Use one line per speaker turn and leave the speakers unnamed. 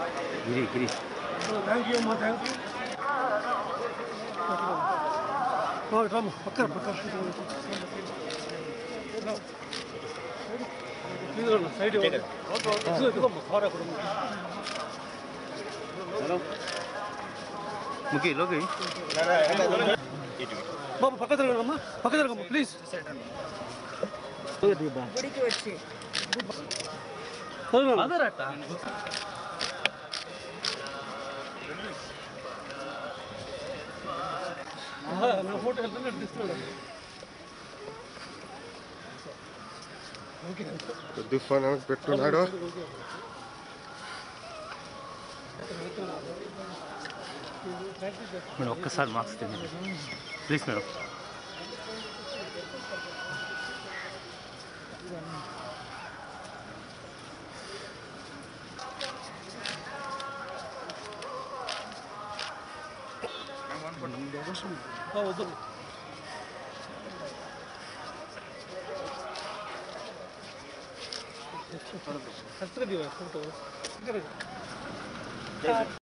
గిరి గిరి
thank you అమ్మా, thank you. రామ్మా, పక్కన పక్కన సైడ్
ముఖి లోకి
బాబు పక్క తిరగమ్మా, పక్క తిరగమ్మా ప్లీజ్.
గుడికి వచ్చి
నా ఫోటో వెళ్తే డిస్ప్లే
తుఫాన్ పెట్టున్నాడు.
మేడం ఒక్కసారి మార్క్స్ తినండి ప్లీజ్ మేడం.
వద్దు కరెక్ట్గా ఫోటో